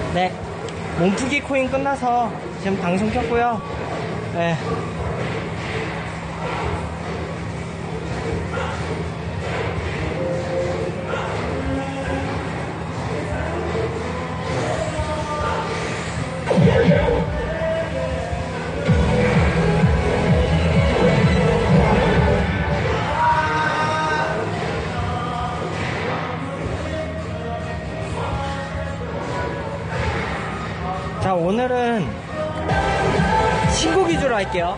네, 몸풀기 코인 끝나서 지금 방송 켰고요. 네. 자, 오늘은 신곡 위주로 할게요.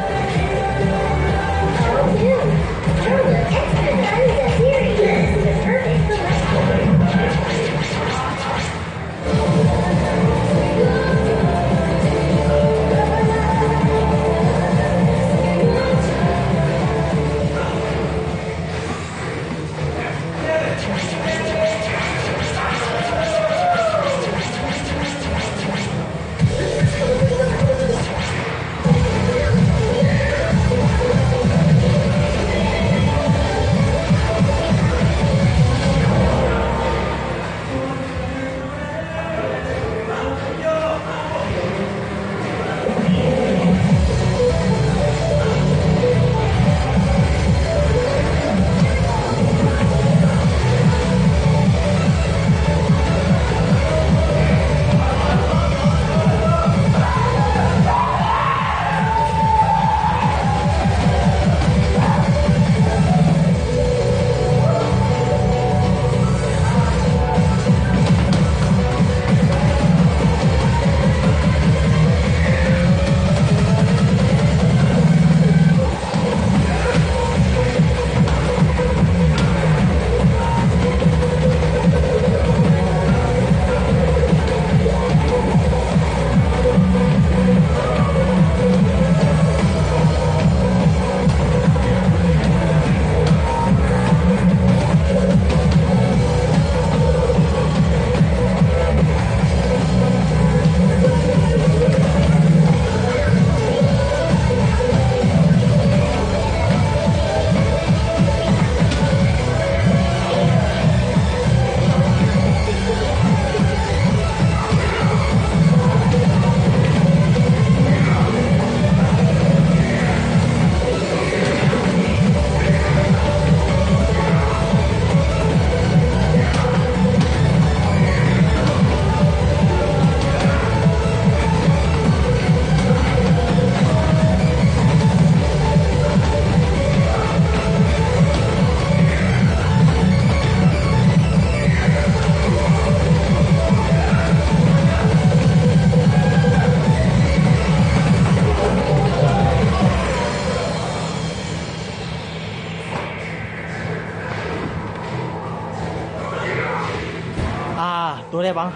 노래방.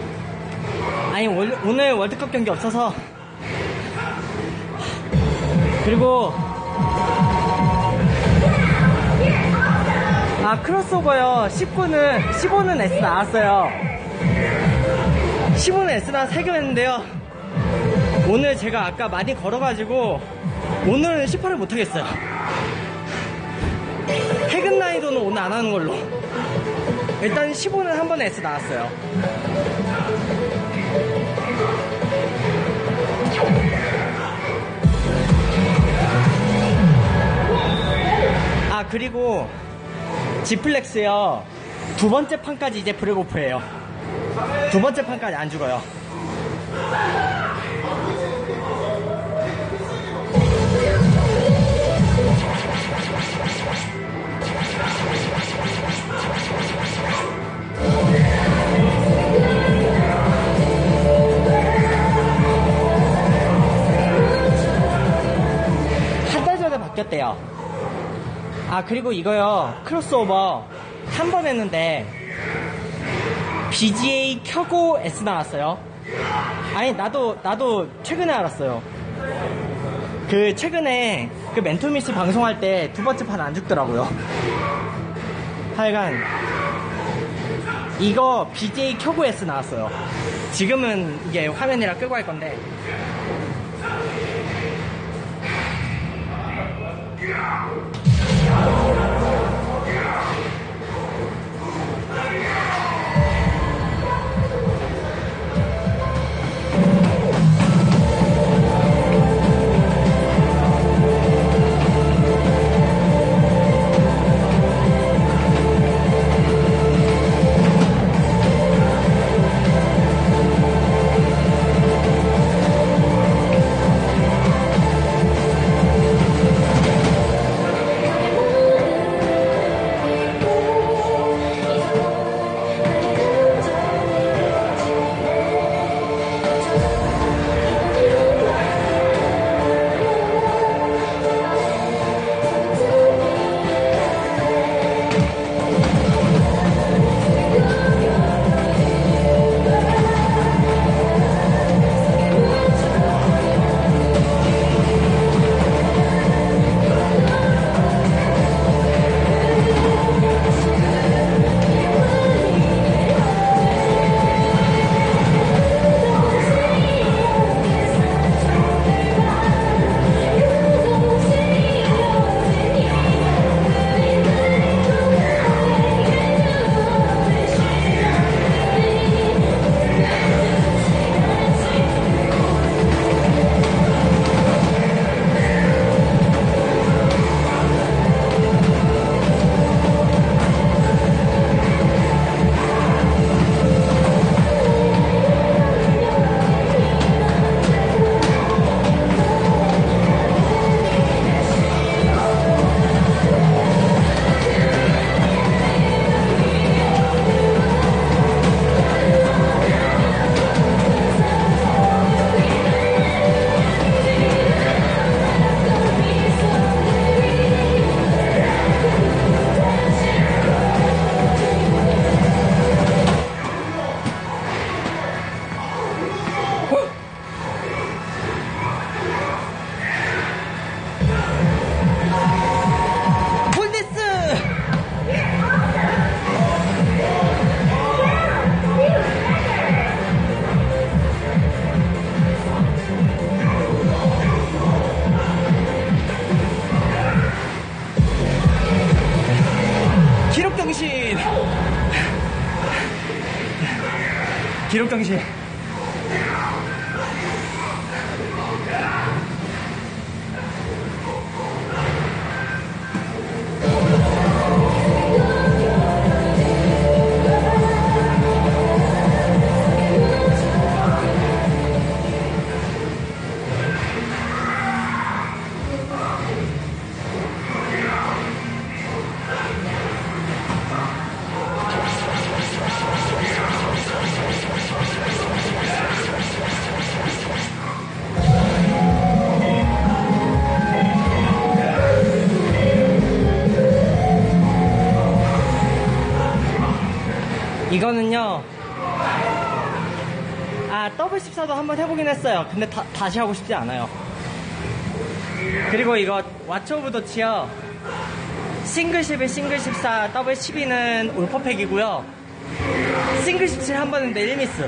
아니, 오늘 월드컵 경기 없어서. 그리고 크로스오버요. 15는 S 나왔어요. 15는 S 나와서 해결했는데요. 오늘 제가 아까 많이 걸어가지고 오늘은 18을 못하겠어요. 해금 난이도는 오늘 안 하는 걸로. 일단 15는 한 번에 S 나왔어요. 그리고 지플렉스요. 두 번째 판까지 이제 브레이크오프예요. 두 번째 판까지 안 죽어요. 한 달 전에 바뀌었대요. 그리고 이거요. 크로스오버 한 번 했는데 BGA 켜고 S 나왔어요. 아니, 나도 최근에 알았어요. 최근에 멘토미스 방송할 때 두 번째 판 안 죽더라고요. 하여간 이거 BGA 켜고 S 나왔어요. 지금은 이게 화면이라 끄고 할 건데. 기록 경신. 이거는요, 더블 14도 한번 해보긴 했어요. 근데 다시 하고 싶지 않아요. 그리고 이거 왓츠 오브 더치요, 싱글 11, 싱글 14, 더블 12는 올퍼팩이고요, 싱글 17 한 번 했는데 1미스.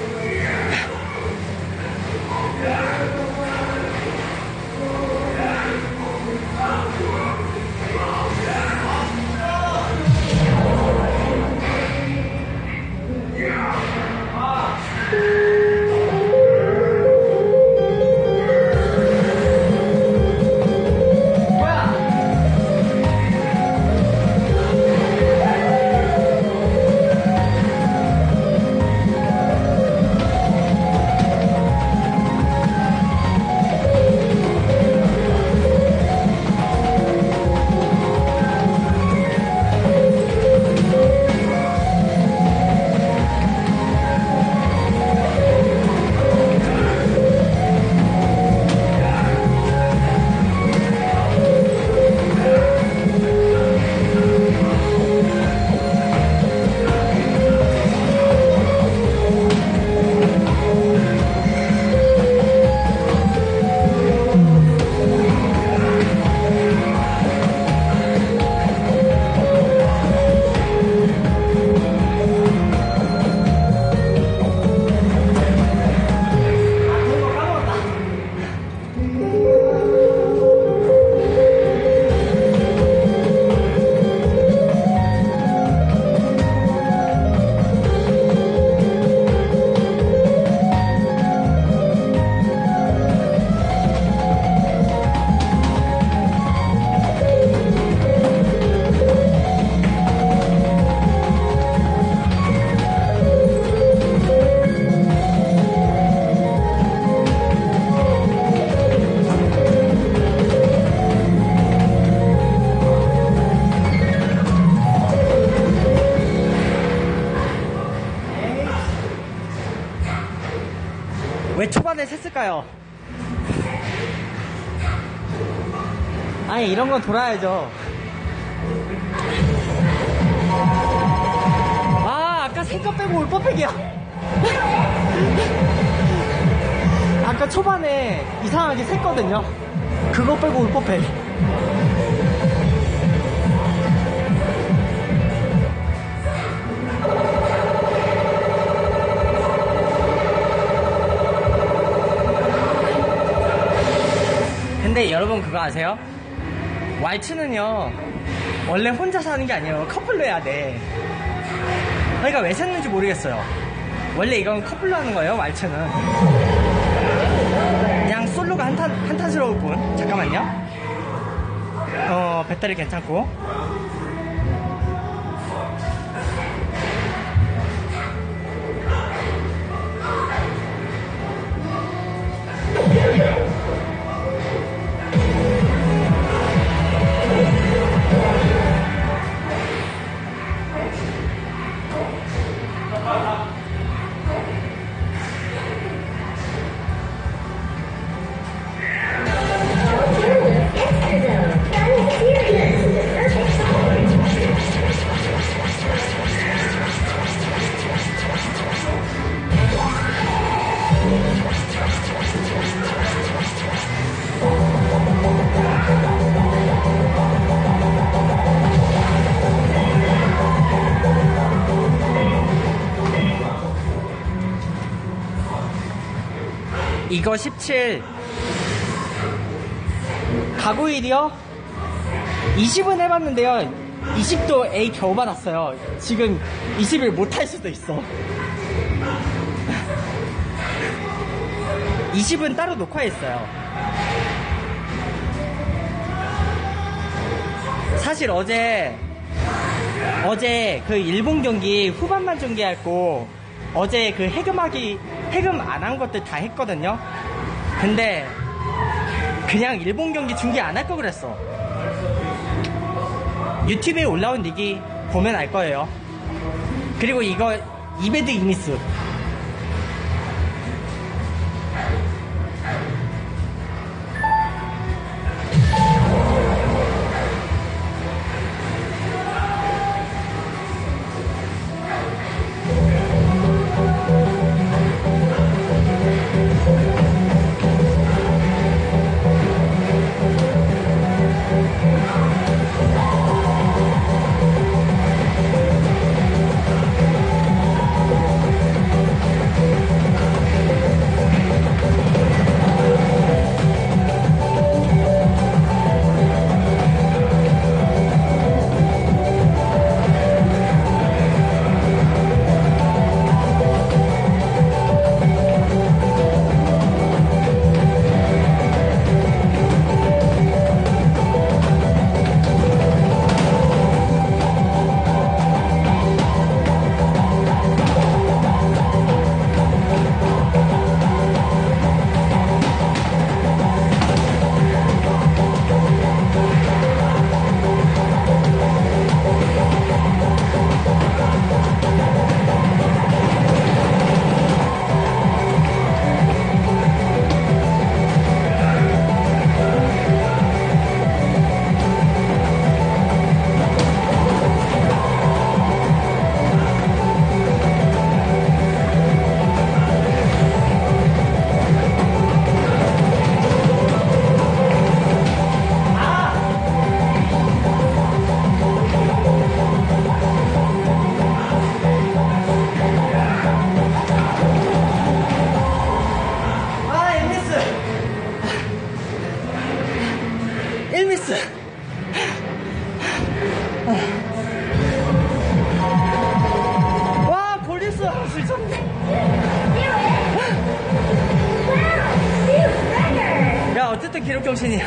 왜 초반에 셌을까요? 아니, 이런 건 돌아야죠. 아까 세 거 빼고 올퍼팩이야. 아까 초반에 이상하게 샜거든요. 그거 빼고 올퍼팩. 근데 여러분 그거 아세요? 왈츠는요, 원래 혼자 사는 게 아니에요. 커플로 해야 돼. 그러니까 왜 샀는지 모르겠어요. 원래 이건 커플로 하는 거예요, 왈츠는. 그냥 솔로가 한탄스러울 뿐. 잠깐만요. 배터리 괜찮고. 이거 17 가구일이요? 20은 해봤는데요, 20도 A 겨우 받았어요. 지금 20일 못할 수도 있어. 20은 따로 녹화했어요. 사실 어제 그 일본 경기 후반만 중계했고 어제 그 해금 안 한 것들 다 했거든요. 근데 그냥 일본 경기 중계 안 할 거 그랬어. 유튜브에 올라온 리기 보면 알 거예요. 그리고 이거 이베드 이미스 와 볼리스 야 어쨌든 기록 경신이야.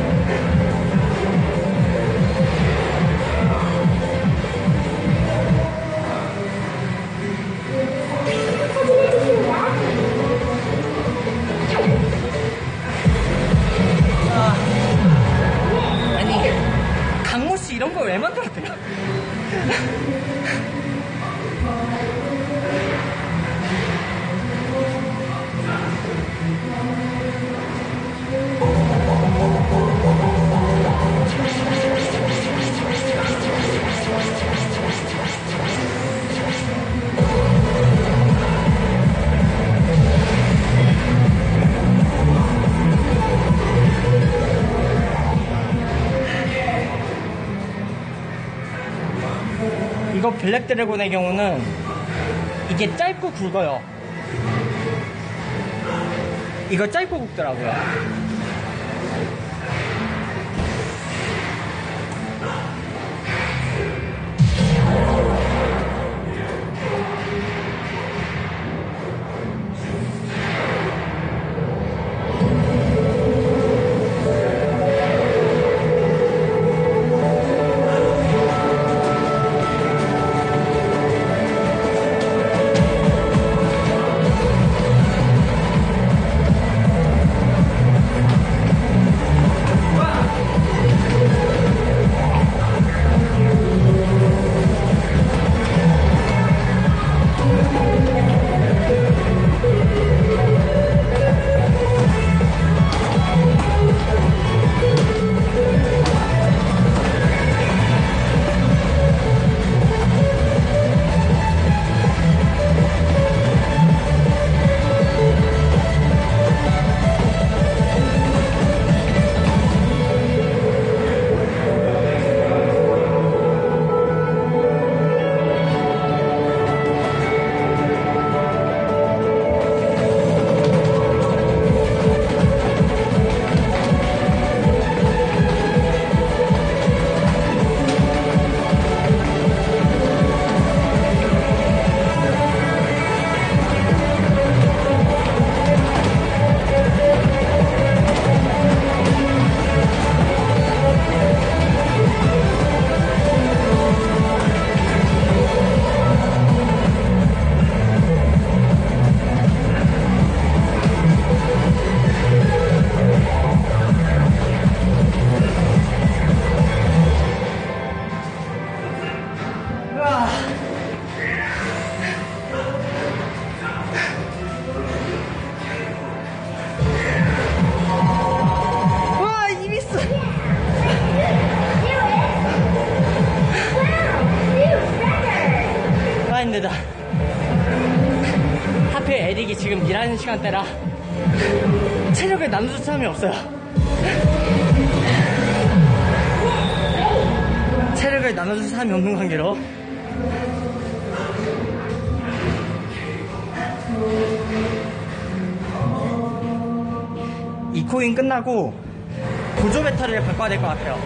아니 강모씨 이런 거 왜 만들었대요? 이거 블랙 드래곤의 경우는 이게 짧고 굵어요. 이거 짧고 굵더라고요. 하필 에릭이 지금 일하는 시간대라 체력을 나눠줄 사람이 없어요. 체력을 나눠줄 사람이 없는 관계로 이 코인 끝나고 보조 배터리를 바꿔야 될 것 같아요.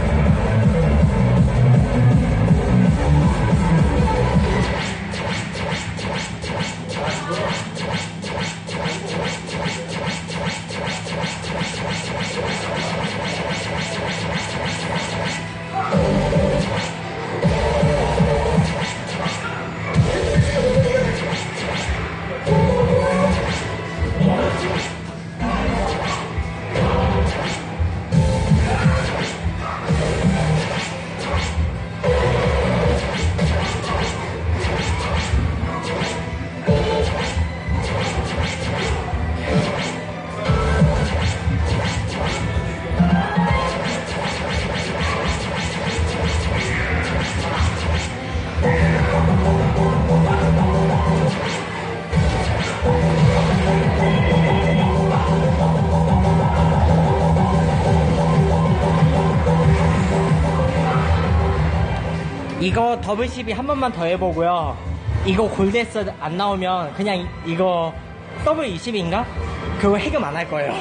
이거 더블 12 한 번만 더 해보고요. 이거 골드에서 안 나오면 그냥 이거 더블 20인가? 그거 해금 안 할 거예요.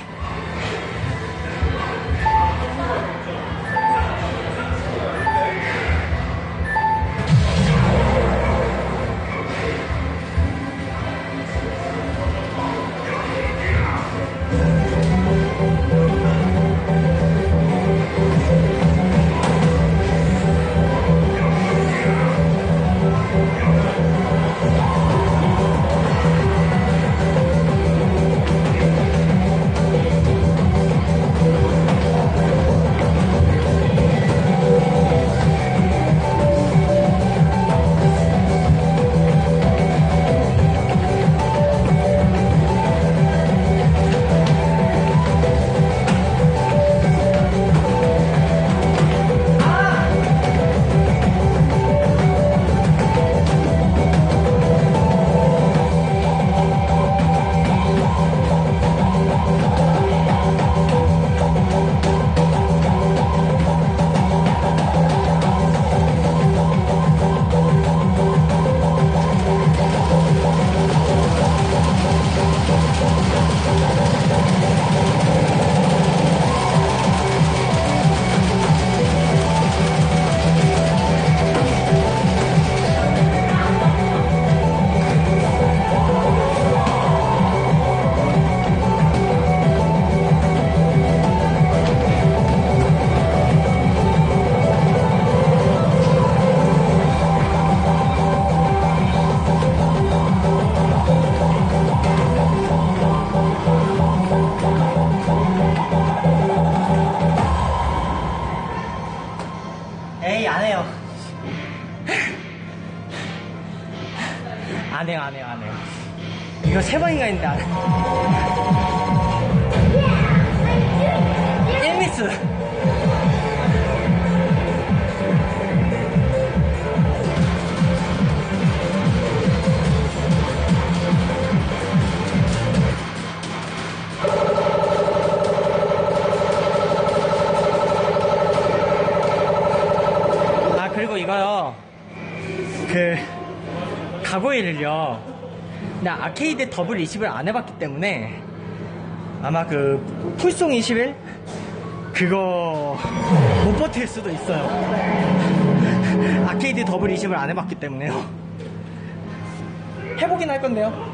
에이, 안 해요. 안 해요, 안 해요, 안 해요. 이거 3번인가 했는데 안 해요. 1미스. 그리고 이거요, 가고일을요, 나 아케이드 더블 20을 안 해봤기 때문에 아마 풀송 21? 그거 못 버틸 수도 있어요. 아케이드 더블 20을 안 해봤기 때문에요. 해보긴 할 건데요.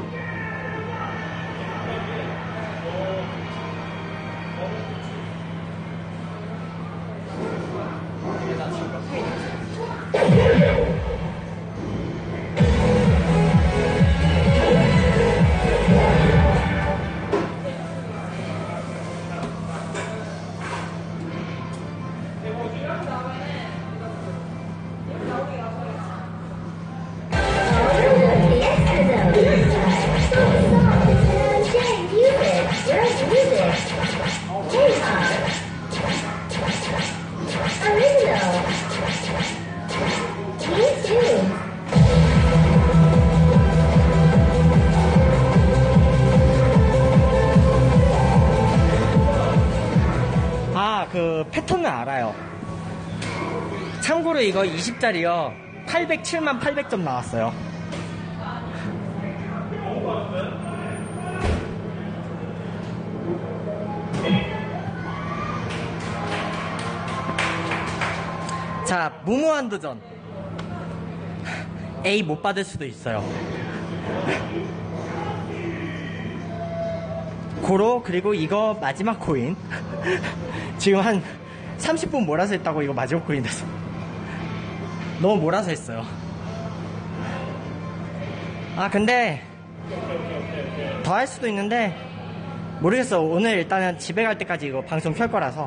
알아요. 참고로 이거 20짜리요 807만 800점 나왔어요. 자, 무모한 도전. A 못 받을 수도 있어요. 고로. 그리고 이거 마지막 코인. 지금 한 30분 몰아서 했다고 이거 마지막 코인 됐어. 너무 몰아서 했어요. 아 근데 더 할 수도 있는데 모르겠어. 오늘 일단은 집에 갈 때까지 이거 방송 켤 거라서.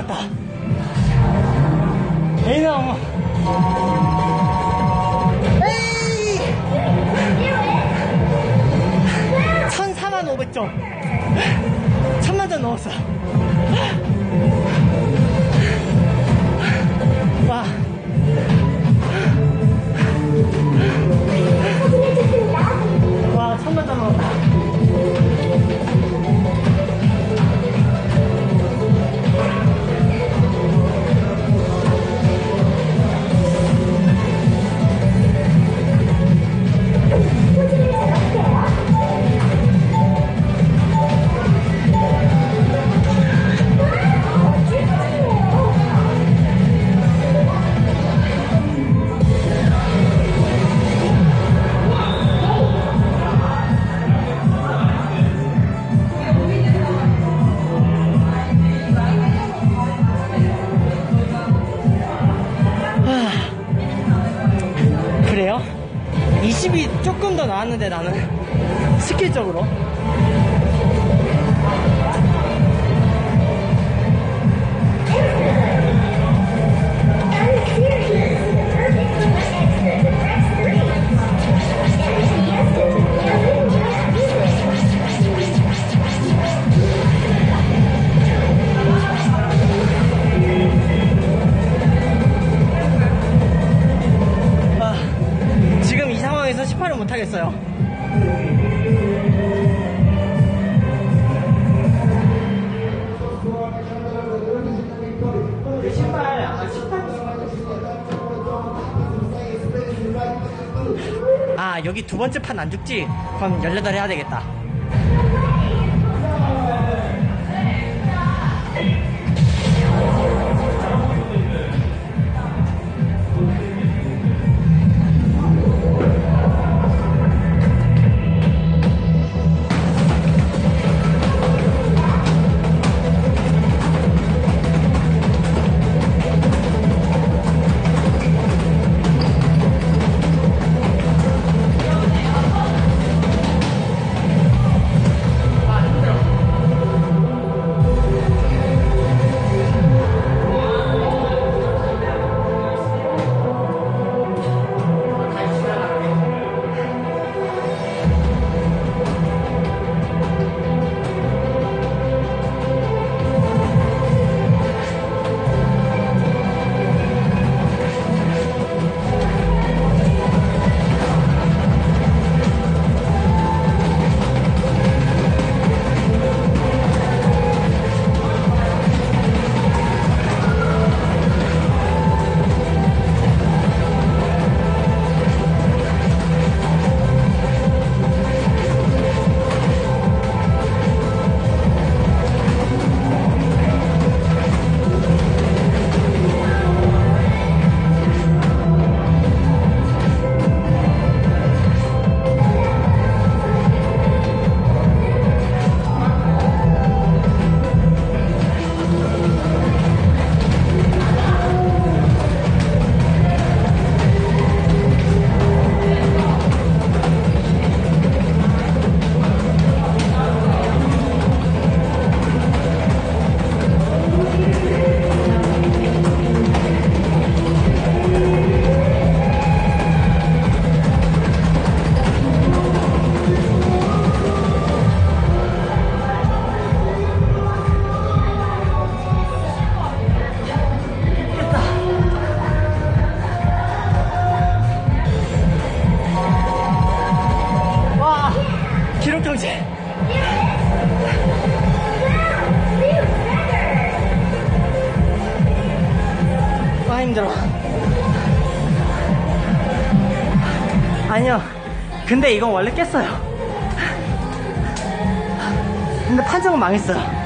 넘었다. 에이, 넘어. 에이! 14,500점. 1000만점 넘었어. 와. 와, 1000만점 넘었다. 그래요? 20이 조금 더 나았는데 나는 스킬적으로 지금 이 상황에서 18을 못하겠어요. 신발 아마 18. 아, 여기 두 번째 판 안 죽지? 그럼 18 해야 되겠다. 기록 경제. 아, 힘들어. 아니요, 근데 이건 원래 깼어요. 근데 판정은 망했어요.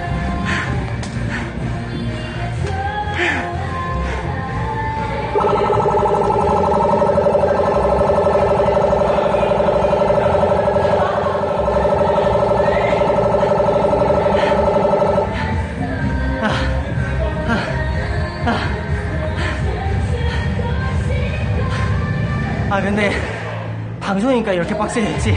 아, 근데 방송이니까 이렇게 빡세겠지.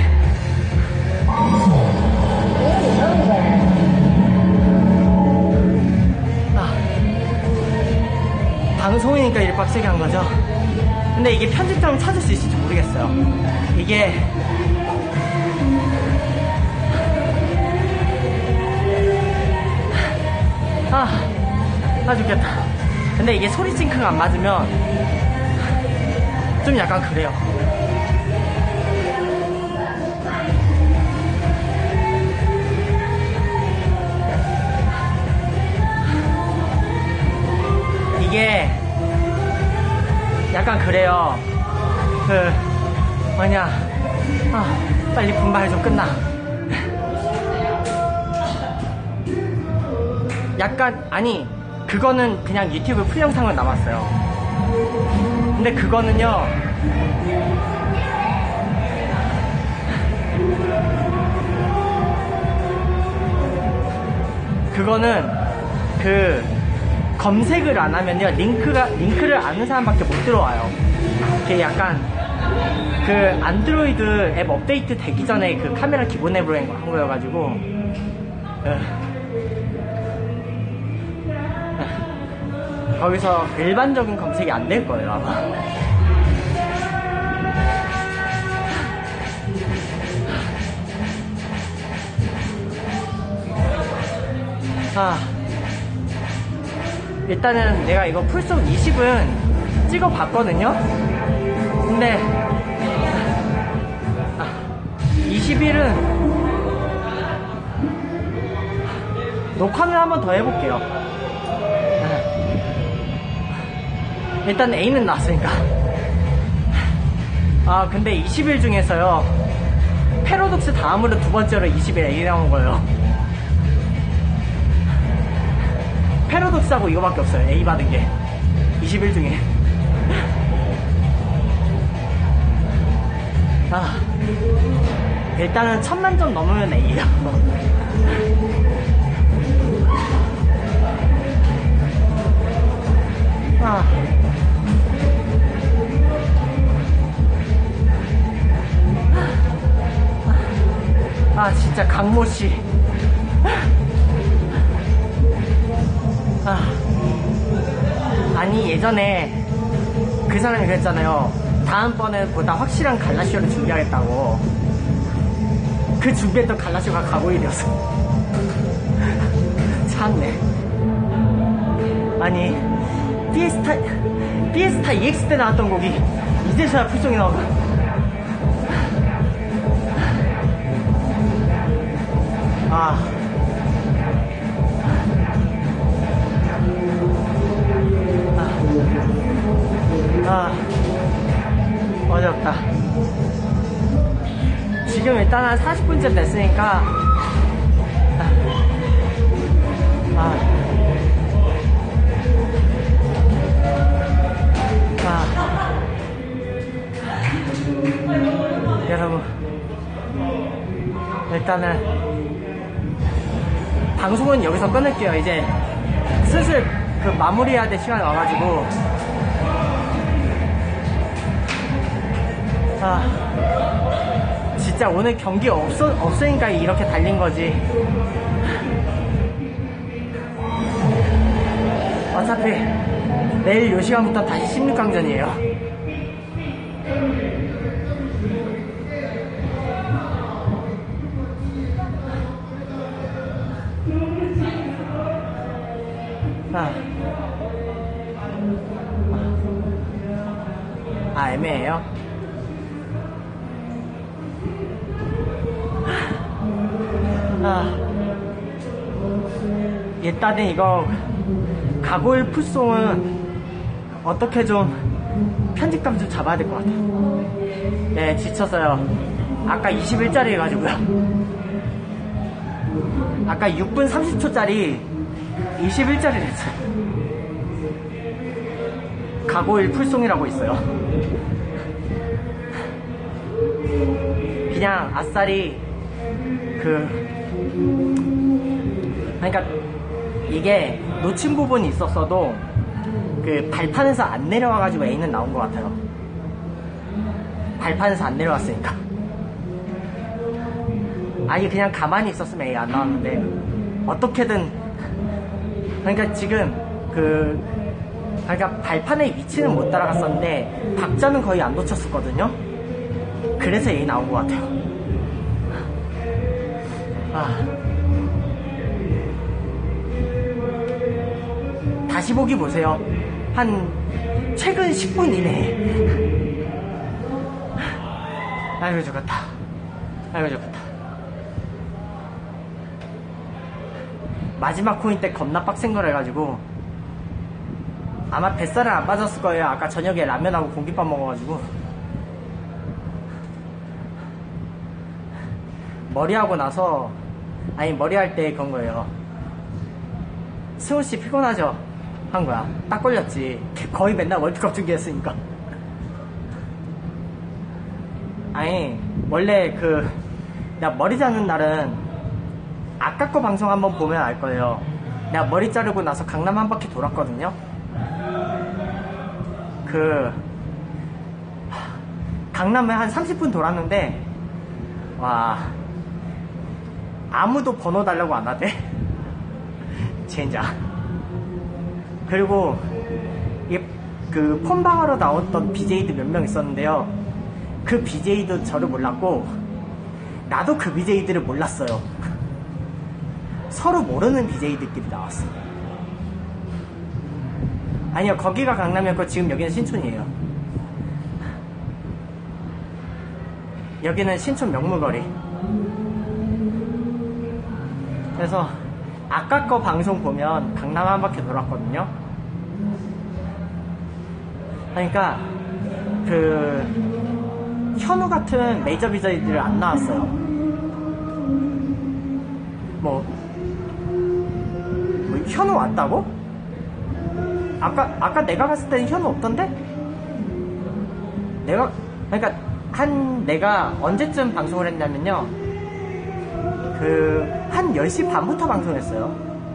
방송이니까 이렇게 빡세게 한 거죠. 근데 이게 편집점 찾을 수 있을지 모르겠어요. 이게 죽겠다. 근데 이게 소리 싱크가 안 맞으면 좀 약간 그래요. 이게 약간 그래요. 빨리 분발 좀 끝나. 약간, 아니, 그거는 그냥 유튜브 풀 영상은 남았어요. 근데 그거는요, 그거는 검색을 안 하면요, 링크를 아는 사람밖에 못 들어와요. 그게 약간 안드로이드 앱 업데이트 되기 전에 카메라 기본 앱으로 한 거여가지고 거기서 일반적인 검색이 안 될 거예요, 아마. 일단은 내가 이거 풀속 20은 찍어봤거든요. 근데 21은 녹화는 한번 더 해볼게요. 일단 A는 나왔으니까. 근데 21 중에서요, 패러독스 다음으로 두 번째로 21 A 나온 거예요. 패러독스하고 이거밖에 없어요, A 받은 게. 21 중에. 일단은 1000만 점 넘으면 A야. 진짜 강모씨. 아니, 예전에 그 사람이 그랬잖아요. 다음번에 보다 확실한 갈라쇼를 준비하겠다고. 그 준비했던 갈라쇼가 가고일이었어. 참네. 아니, 피에스타 EX 때 나왔던 곡이 이제서야 풀송이 나오고. 어렵다. 지금 일단 한 40분쯤 됐으니까 여러분, 일단은 방송은 여기서 끊을게요. 이제 슬슬 마무리해야 될 시간이 와가지고. 진짜 오늘 경기 없으니까 이렇게 달린 거지. 어차피 내일 요 시간부터 다시 16강전이에요. 애매해요. 일단은 이거 가골 풀송은 어떻게 좀 편집감 좀 잡아야 될 것 같아요. 네, 지쳤어요. 아까 21짜리 해가지고요. 아까 6분 30초짜리 21짜리를 했어요. 가골 풀송이라고 있어요. 그냥 아싸리 그러니까 이게 놓친 부분이 있었어도 발판에서 안 내려와가지고 A는 나온 것 같아요. 발판에서 안 내려왔으니까. 아니 그냥 가만히 있었으면 A 안 나왔는데 어떻게든, 그러니까 지금 그러니까 발판의 위치는 못 따라갔었는데 박자는 거의 안 놓쳤었거든요. 그래서 얘 나온 것 같아요. 다시 보기 보세요. 한 최근 10분 이내에. 아이고 죽었다. 아이고 죽었다. 마지막 코인 때 겁나 빡센 걸 해가지고 아마 뱃살은 안 빠졌을 거예요. 아까 저녁에 라면하고 공깃밥 먹어가지고. 머리하고 나서, 아니 머리할 때 그런 거예요. 승우씨 피곤하죠? 한 거야. 딱 걸렸지. 거의 맨날 월드컵 중계했으니까. 아니 원래 내가 머리 자르는 날은 아까 거 방송 한번 보면 알 거예요. 내가 머리 자르고 나서 강남 한 바퀴 돌았거든요. 강남에 한 30분 돌았는데 와 아무도 번호 달라고 안 하대. 젠장. 그리고 폰방하러 나왔던 BJ들 몇 명 있었는데요. 그 BJ도 저를 몰랐고 나도 그 BJ들을 몰랐어요. 서로 모르는 BJ들끼리 나왔어. 아니요, 거기가 강남이었고 지금 여기는 신촌이에요. 여기는 신촌 명물거리. 그래서 아까 거 방송 보면 강남 한 바퀴 돌았거든요. 그러니까 현우 같은 메이저 BJ들이 안 나왔어요. 뭐 현우 왔다고? 아까 내가 갔을 때는 현우 없던데? 내가 언제쯤 방송을 했냐면요. 한 10시 반부터 방송했어요.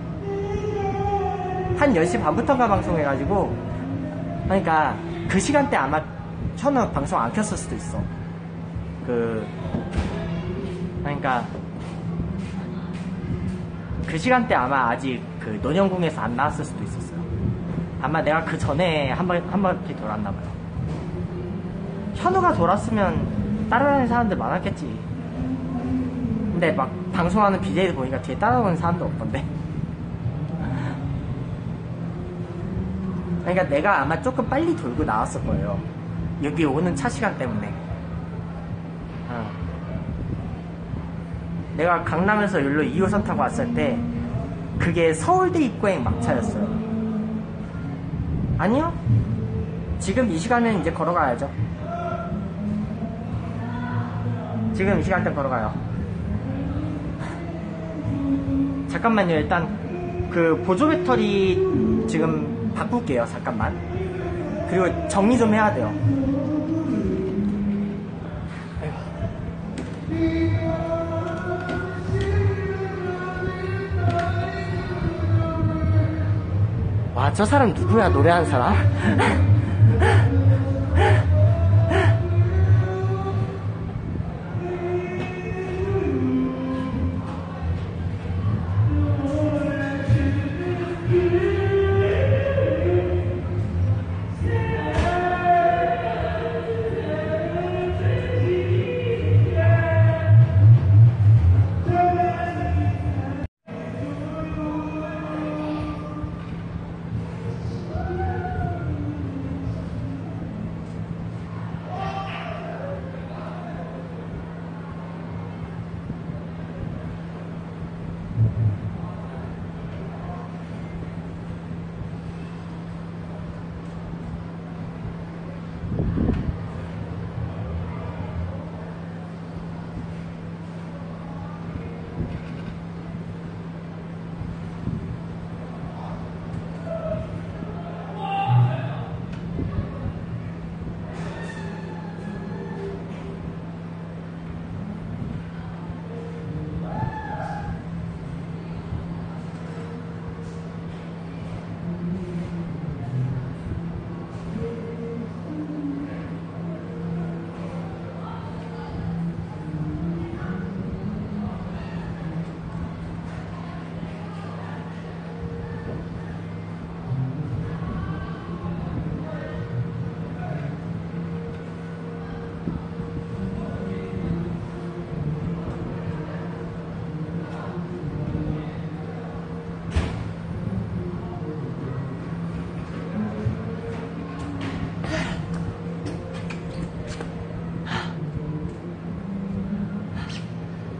한 10시 반부터가 방송해가지고, 그러니까 그 시간대 아마 현우 방송 안 켰을 수도 있어. 그러니까 그 시간대 아마 아직 논현궁에서 안 나왔을 수도 있었어요. 아마 내가 그 전에 한 바퀴 돌았나봐요. 현우가 돌았으면 따라다니는 사람들 많았겠지. 근데 막 방송하는 BJ들 보니까 뒤에 따라오는 사람도 없던데. 그러니까 내가 아마 조금 빨리 돌고 나왔을 거예요. 여기 오는 차 시간 때문에. 내가 강남에서 여기로 2호선 타고 왔을 때 그게 서울대 입구행 막차였어요. 아니요, 지금 이 시간은 이제 걸어가야죠. 지금 이 시간대 걸어가요. 잠깐만요. 일단 보조 배터리 지금 바꿀게요. 잠깐만. 그리고 정리 좀 해야 돼요. 와, 저 사람 누구야? 노래하는 사람?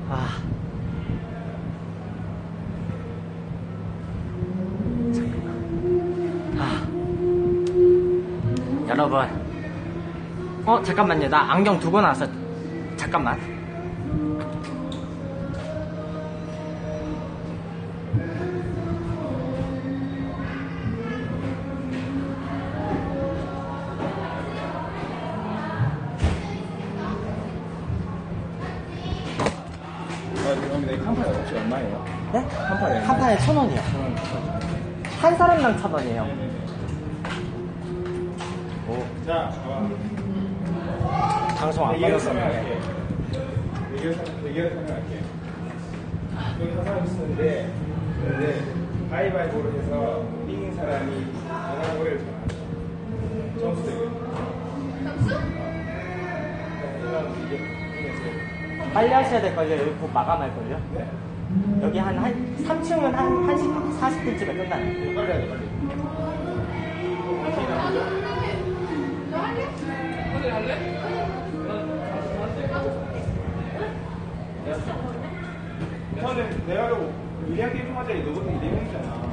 아. 여러분, 잠깐만요. 나 안경 두고 나왔어. 잠깐만. 근데 칸파에 혹시 얼마예요? 네? 칸파에 한 판에 1,000원이요. 한 사람당 1,000원이에요. 자, 방송 안 대결 받았었는데. 설명할게. 대결 설명할게. 여기 사람 있었는데, 근데 가위바위보를 해서 이긴 사람이 영화고를 정하죠. 점수 대결. 점수? 빨리 하셔야 될걸요? 여기 곧 마감할걸요? 네? 여기 한 3층은 한 1시 40분쯤에 끝나요. 빨리 하자, 빨리. 저는 내가 유리한 게임 하자. 너보다 2대0이잖아.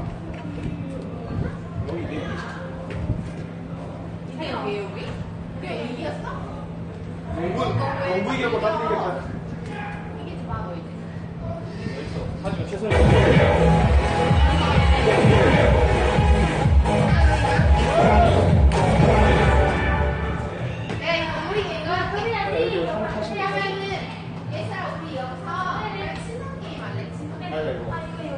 여기 2대0. 이게 여기? 그게 이겼어? 농구 이겨고 다 이겼잖아. 이기지 마, 너 이제. 하지만 최선을 우리 이거 소리한테 하면은 얘들아 우리 여기서 친선 게임 할래? 친선 게임.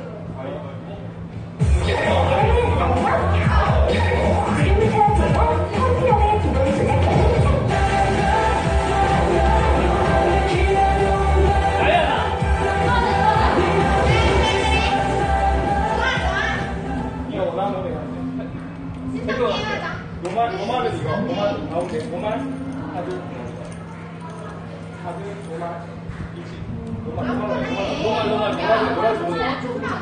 이거 원하는 노래 가는데. 친선 게임 하자. 노말은 이거. 노말 가운데. 노말. 하드. 노말. 이지. 노말.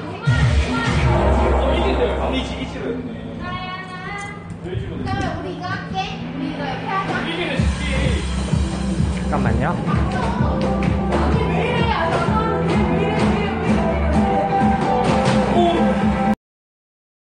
이지로 했네. 그러면 우리 이거 할게. 우리 이거 옆에 하자. 잠깐만요.